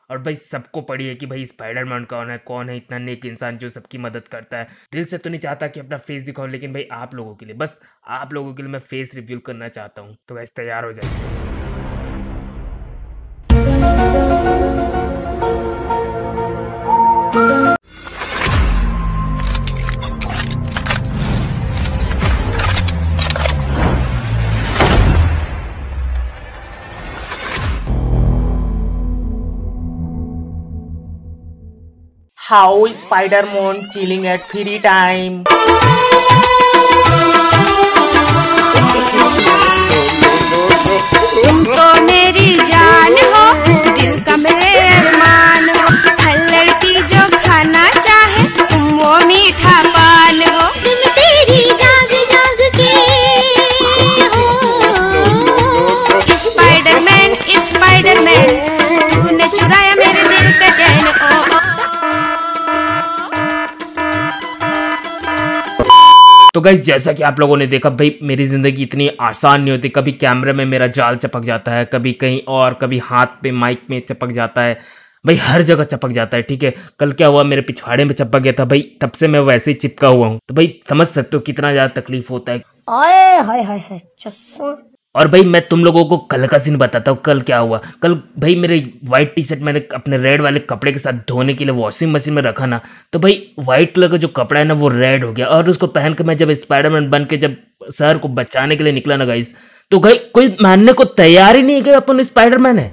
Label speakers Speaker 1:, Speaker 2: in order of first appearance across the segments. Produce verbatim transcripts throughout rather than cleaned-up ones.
Speaker 1: और भाई सबको पड़ी है कि भाई स्पाइडरमैन कौन है, कौन है इतना नेक इंसान जो सबकी मदद करता है। दिल से तो नहीं चाहता कि अपना फेस दिखाऊं, लेकिन भाई आप लोगों के लिए, बस आप लोगों के लिए मैं फेस रिवील करना चाहता हूँ। तो वैसे तैयार हो जाए। How is Spider-Man chilling at free time?
Speaker 2: तुम तो मेरी जान हो, दिल का मेरे अरमान हो, हर लड़की जो खाना चाहे तुम वो मीठा पान हो। तुम तेरी जाग जाग के हो स्पाइडरमैन, स्पाइडरमैन तूने चुराया मेरे दिल का चैन। ओ, ओ
Speaker 1: तो गाइस जैसा कि आप लोगों ने देखा, भाई मेरी ज़िंदगी इतनी आसान नहीं होती। कभी कैमरे में मेरा जाल चपक जाता है, कभी कहीं और, कभी हाथ पे माइक में चपक जाता है, भाई हर जगह चपक जाता है। ठीक है, कल क्या हुआ, मेरे पिछवाड़े में चपक गया था भाई, तब से मैं वैसे ही चिपका हुआ हूँ। तो भाई समझ सकते हो कितना ज़्यादा तकलीफ होता है।
Speaker 3: आए हाय हाय हाय चस्सा।
Speaker 1: और भाई मैं तुम लोगों को कल का सीन बताता हूँ। कल क्या हुआ, कल भाई मेरे व्हाइट टी शर्ट मैंने अपने रेड वाले कपड़े के साथ धोने के लिए वॉशिंग मशीन में रखा ना, तो भाई व्हाइट कलर का जो कपड़ा है ना वो रेड हो गया। और उसको पहन के मैं जब स्पाइडरमैन बन के जब शहर को बचाने के लिए निकला ना गाइस, तो भाई कोई मानने को तैयार ही नहीं है कि अपन स्पाइडरमैन है।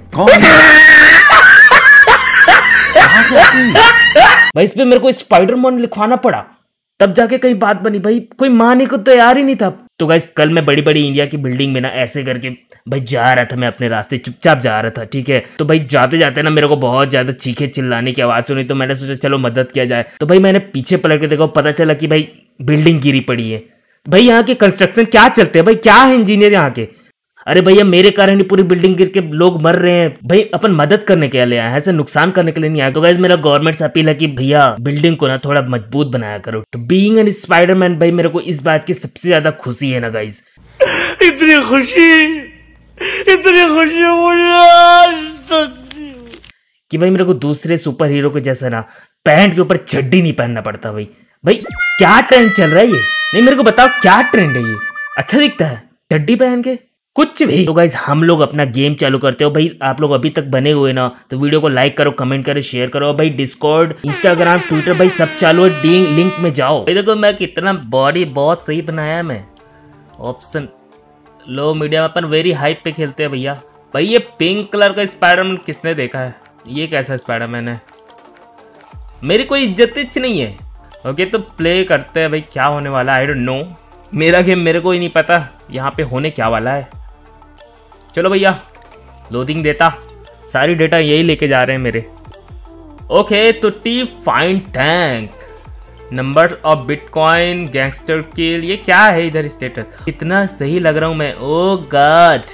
Speaker 1: भाई इस पे मेरे को स्पाइडरमैन लिखवाना पड़ा, तब जाके कहीं बात बनी। भाई कोई मानने को तैयार ही नहीं था। तो गाइस कल मैं बड़ी बड़ी इंडिया की बिल्डिंग में ना ऐसे करके भाई जा रहा था, मैं अपने रास्ते चुपचाप जा रहा था। ठीक है, तो भाई जाते जाते ना मेरे को बहुत ज्यादा चीखे चिल्लाने की आवाज सुनी, तो मैंने सोचा चलो मदद किया जाए। तो भाई मैंने पीछे पलट के देखा, पता चला कि भाई बिल्डिंग गिरी पड़ी है। भाई यहाँ के कंस्ट्रक्शन क्या चलते हैं भाई, क्या है इंजीनियर यहाँ के। अरे भैया मेरे कारण ही पूरी बिल्डिंग गिर के लोग मर रहे हैं। भाई अपन मदद करने के लिए आए हैं, ऐसे नुकसान करने के लिए नहीं आए। तो गाइस मेरा गवर्नमेंट से अपील है कि भैया बिल्डिंग को ना थोड़ा मजबूत बनाया करो। तो बीइंग एन स्पाइडरमैन भाई मेरे को इस बात की सबसे ज्यादा खुशी है ना गाइस,
Speaker 4: इतनी खुशी, इतनी खुशी मुझे
Speaker 1: कि भाई मेरे को दूसरे सुपर हीरो के जैसा ना पैंट के ऊपर चड्डी नहीं पहनना पड़ता। भाई भाई क्या ट्रेंड चल रहा है ये, नहीं मेरे को बताओ क्या ट्रेंड है ये, अच्छा दिखता है चड्डी पहन के कुछ भी। तो गाइज हम लोग अपना गेम चालू करते हो। भाई आप लोग अभी तक बने हुए ना तो वीडियो को लाइक करो, कमेंट करो, शेयर करो। भाई डिस्कॉर्ड, इंस्टाग्राम, ट्विटर भाई सब चालू है, डी लिंक में जाओ। भाई देखो मैं कितना बॉडी बहुत सही बनाया मैं। ऑप्शन लो मीडियम, अपन वेरी हाइप पे खेलते हैं भैया। भाई ये पिंक कलर का स्पाइडरमैन किसने देखा है, ये कैसा स्पाइडरमैन है, मेरी कोई इज्जत नहीं है। ओके तो प्ले करते हैं भाई, क्या होने वाला आई डोंट नो, मेरा गेम मेरे को ही नहीं पता यहाँ पे होने क्या वाला है। चलो भैया लोडिंग देता, सारी डेटा यही लेके जा रहे हैं मेरे। ओके तो टी find tank, number of bitcoin, gangster kill, ये क्या है इधर स्टेटस, इतना सही लग रहा हूं मैं, ओ गॉड।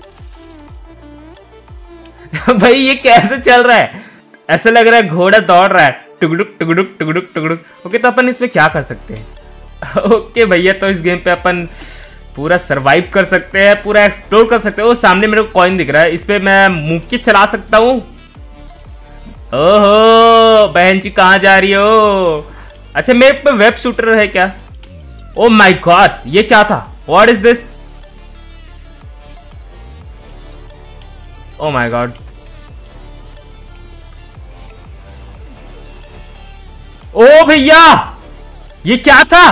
Speaker 1: भाई ये कैसे चल रहा है, ऐसा लग रहा है घोड़ा दौड़ रहा है, टुगडुक टुगडुक टुगडुक टुगडुक। ओके तो अपन इसमें क्या कर सकते हैं। ओके भैया तो इस गेम पे अपन पूरा सरवाइव कर सकते हैं, पूरा एक्सप्लोर कर सकते हैं। वो सामने मेरे को कॉइन दिख रहा है, इस पे मैं मुक्की चला सकता हूँ। ओहो बहन जी कहाँ जा रही हो। अच्छा मेरे पे वेब शूटर है क्या, ओ माय गॉड ये क्या था, what is this, oh my god. Oh भैया ये क्या था,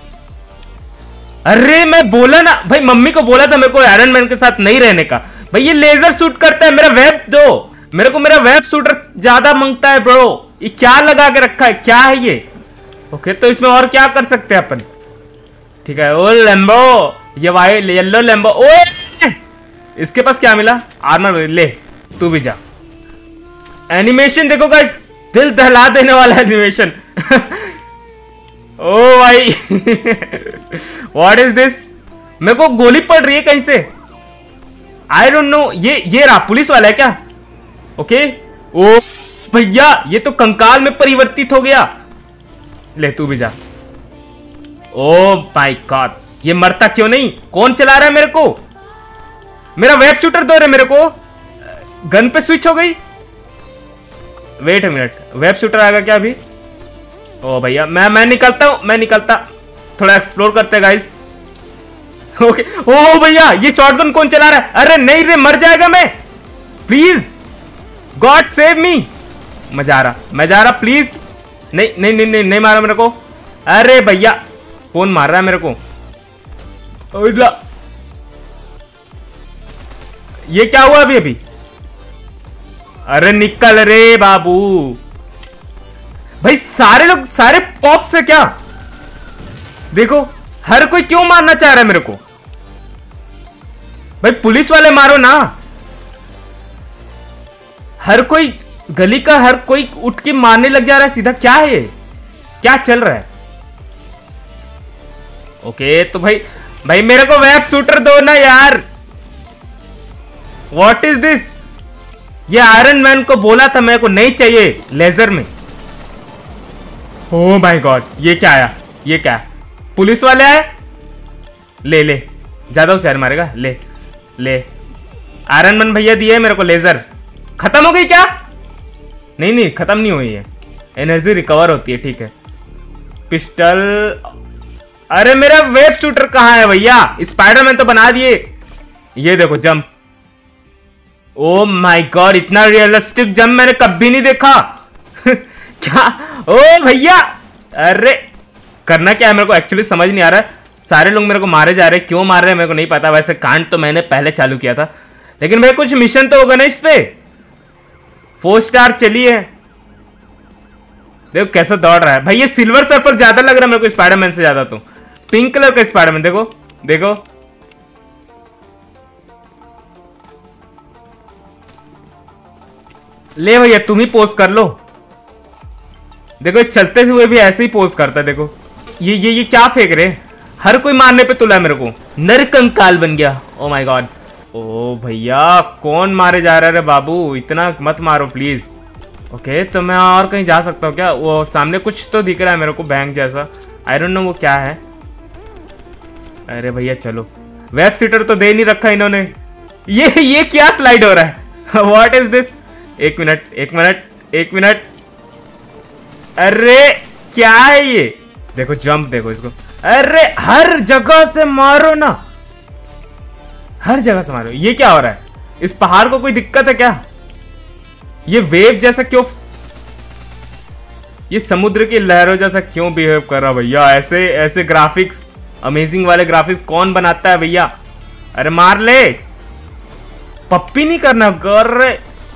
Speaker 1: अरे मैं बोला ना भाई, मम्मी को बोला था मेरे को आयरन मैन के साथ नहीं रहने का। भाई ये लेजर शूट करता है, मेरा वेब दो मेरे को, मेरा वेब शूटर ज्यादा मांगता है ब्रो। ये क्या लगा के रखा है, क्या है ये। ओके तो इसमें और क्या कर सकते हैं अपन, ठीक है। ओ लैम्बो, ये वाइट येलो लैम्बो, ओए इसके पास क्या मिला, आर्मर, ले तू भी जा। एनिमेशन देखो गाइस, दिल दहला देने वाला एनिमेशन। ओ भाई व्हाट इज दिस, मेरे को गोली पड़ रही है कहीं से, आई डोंट नो। ये ये रहा पुलिस वाला है क्या, ओके। ओ भैया ये तो कंकाल में परिवर्तित हो गया, ले तू भी जा। ओ माय गॉड ये मरता क्यों नहीं, कौन चला रहा है मेरे को, मेरा वेब शूटर दो रहे मेरे को, गन पे स्विच हो गई। वेट मिनट, वेब शूटर आएगा क्या अभी? ओ भैया मैं मैं निकलता हूँ, मैं निकलता, थोड़ा एक्सप्लोर करते हैं गाइस। ओके ओ भैया ये शॉटगन कौन चला रहा है? अरे नहीं रे मर जाएगा मैं, प्लीज गॉड सेव मी। मैं जा रहा, मैं जा रहा, प्लीज। नहीं नहीं नहीं नहीं, नहीं मारा मेरे को। अरे भैया कौन मार रहा है मेरे को? ये क्या हुआ अभी अभी? अरे निकल रे बाबू। भाई सारे लोग सारे पॉप से क्या? देखो हर कोई क्यों मारना चाह रहा है मेरे को? भाई पुलिस वाले मारो ना। हर कोई गली का हर कोई उठ के मारने लग जा रहा है सीधा, क्या है? क्या चल रहा है? ओके तो भाई भाई मेरे को वेब शूटर दो ना यार। What is this? ये आयरन मैन को बोला था मेरे को नहीं चाहिए लेजर में। ओह माय गॉड ये क्या आया? ये क्या है? पुलिस वाले आए? ले ले, ज्यादा उसे मारेगा। ले ले, आयरन मैन भैया दिए मेरे को लेजर। खत्म हो गई क्या? नहीं नहीं खत्म नहीं हुई है, एनर्जी रिकवर होती है। ठीक है पिस्टल। अरे मेरा वेब शूटर कहां है भैया? स्पाइडरमैन तो बना दिए। ये देखो जंप। ओ माय गॉड इतना रियलिस्टिक जंप मैंने कभी नहीं देखा। क्या? ओ भैया अरे करना क्या है मेरे को एक्चुअली समझ नहीं आ रहा है। सारे लोग मेरे को मारे जा रहे हैं, क्यों मार रहे हैं मेरे को नहीं पता। वैसे कांड तो मैंने पहले चालू किया था, लेकिन भाई कुछ मिशन तो होगा ना इस पे। फोर स्टार चली है, देखो कैसा दौड़ रहा है भाई। ये सिल्वर सर्फर ज्यादा लग रहा है मेरे को स्पाइडरमैन से ज्यादा। तो पिंक कलर का स्पाइडरमैन देखो देखो। ले भैया तुम ही पोज कर लो। देखो चलते हुए भी ऐसे ही पोज करता है। देखो ये ये ये क्या फेंक रहे? हर कोई मारने पे तुला है मेरे को। नरकंकाल बन गया। ओ माय गॉड। ओ भैया कौन मारे जा रहा है रे बाबू? इतना मत मारो प्लीज। ओके तो मैं और कहीं जा सकता हूँ क्या? वो सामने कुछ तो दिख रहा है मेरे को बैंक जैसा, आई डोंट नो वो क्या है। अरे भैया चलो, वेब शूटर तो दे नहीं रखा इन्होंने। ये ये क्या स्लाइड हो रहा है? What is this? एक मिनट एक मिनट एक मिनट। अरे क्या है ये? देखो जंप देखो इसको। अरे हर जगह से मारो ना, हर जगह से मारो। ये क्या हो रहा है? इस पहाड़ को कोई दिक्कत है क्या? ये वेव जैसा क्यों, ये समुद्र की लहरों जैसा क्यों बिहेव कर रहा भैया? ऐसे ऐसे ग्राफिक्स, अमेजिंग वाले ग्राफिक्स कौन बनाता है भैया? अरे मार ले, पप्पी नहीं करना कर रहे।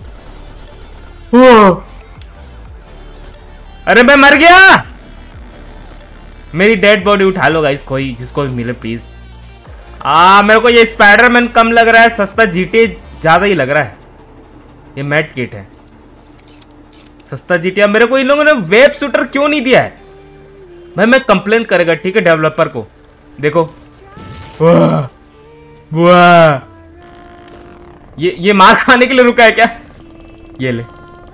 Speaker 1: अरे मैं मर गया। मेरी डेड बॉडी उठा लो गाइस, कोई जिसको भी मिले प्लीज। आ मेरे को ये स्पाइडरमैन कम लग रहा है, सस्ता जीटी ज्यादा ही लग रहा है। ये मैट किट है, सस्ता जीटी। मेरे को इन लोगों ने वेब शूटर क्यों नहीं दिया है भाई? मैं कंप्लेन करेगा ठीक है डेवलपर को। देखो वाह वाह, ये ये मार खाने के लिए रुका है क्या? ये ले,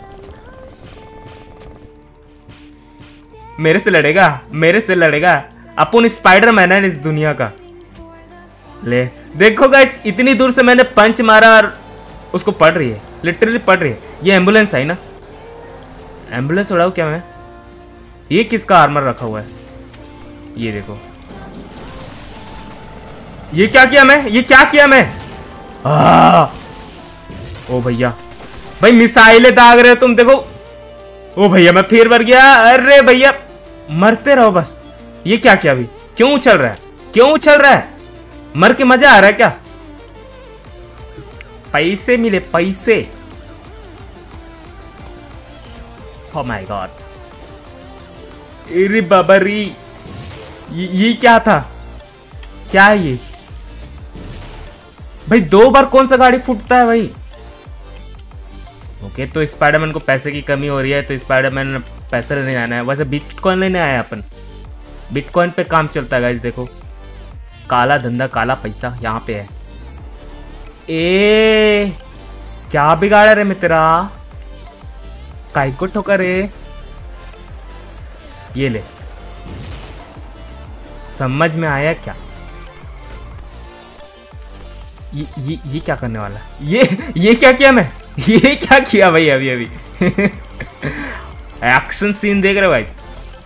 Speaker 1: मेरे से लड़ेगा, मेरे से लड़ेगा। अपन स्पाइडरमैन है इस दुनिया का। ले देखो गाइस, इतनी दूर से मैंने पंच मारा और उसको पड़ रही है, लिटरली पड़ रही है। ये एम्बुलेंस है ना? एम्बुलेंस उड़ाऊ क्या मैं? ये किसका आर्मर रखा हुआ है? ये देखो, ये क्या किया मैं? ये क्या किया मैं? आ, ओ भैया, भाई मिसाइलें दाग रहे हो तुम। देखो ओ भैया मैं फिर मर गया। अरे भैया मरते रहो बस। ये क्या किया अभी? क्यों उछल रहा है? क्यों उछल रहा है? मर के मजा आ रहा है क्या? पैसे मिले पैसे। ओह माय गॉड, अरे बाबा री, ये, ये क्या था? क्या है ये भाई? दो बार कौन सा गाड़ी फूटता है भाई? ओके तो स्पाइडरमैन को पैसे की कमी हो रही है, तो स्पाइडरमैन पैसे लेने जाना है। वैसे बिटकॉइन लेने आया अपन, बिटकॉइन पे काम चलता है गाइस। देखो काला धंधा, काला पैसा यहाँ पे है। ए क्या बिगाड़ा रे मित्रा? काय को ठोका रे? ये ले, समझ में आया क्या? ये ये ये क्या करने वाला? ये ये क्या किया मैं? ये क्या किया भाई अभी अभी? एक्शन सीन देख रहे हो गाइस,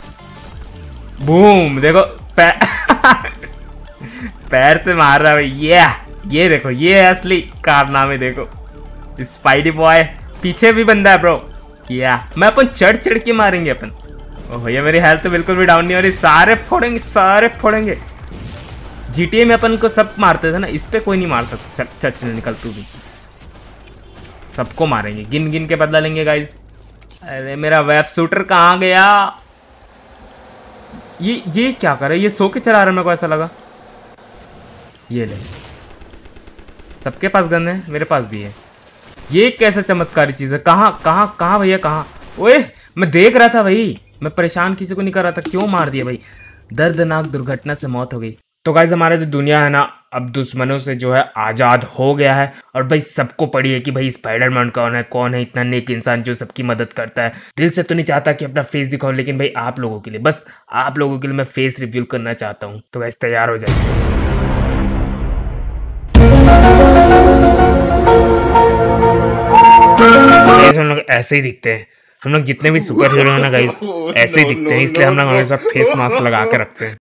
Speaker 1: बूम देखो पैर पैर से मार रहा है भाई। ये ये देखो, ये है असली कारनामे। देखो स्पाइडी बॉय, पीछे भी बंदा है ब्रो। या मैं अपन चढ़ चढ़ के मारेंगे अपन। ओह ये मेरी हेल्थ तो बिल्कुल भी डाउन नहीं हो रही। सारे फोड़ेंगे, सारे फोड़ेंगे। जीटीए में अपन को सब मारते थे ना, इस पे कोई नहीं मार सकता। चल चल निकल तू भी, सबको मारेंगे, गिन गिन के बदला लेंगे गाइस। अरे मेरा वेब शूटर कहाँ गया? ये ये क्या कर रहा है? ये सो के चला रहा है, मेरे को ऐसा लगा। ये ले, सबके पास गन है, मेरे पास भी है। ये कैसा चमत्कारी चीज है? कहाँ कहाँ कहाँ भैया कहाँ? ओए मैं देख रहा था भाई, मैं परेशान किसी को नहीं कर रहा था। क्यों मार दिया भाई? दर्दनाक दुर्घटना से मौत हो गई। तो गाइस हमारा जो दुनिया है ना, अब दुश्मनों से जो है आज़ाद हो गया है। और भाई सबको पड़ी है कि भाई स्पाइडरमैन कौन है, कौन है इतना नेक इंसान जो सबकी मदद करता है। दिल से तो नहीं चाहता कि अपना फेस दिखाऊं, लेकिन भाई आप लोगों के लिए, बस आप लोगों के लिए मैं फेस रिवील करना चाहता हूँ। तो गाइस तैयार हो जाए। हम लोग ऐसे ही दिखते हैं, हम लोग जितने भी सुपर हीरो हैं ना गाइस ऐसे ही दिखते हैं, इसलिए हम लोग हमेशा फेस मास्क लगा के रखते हैं।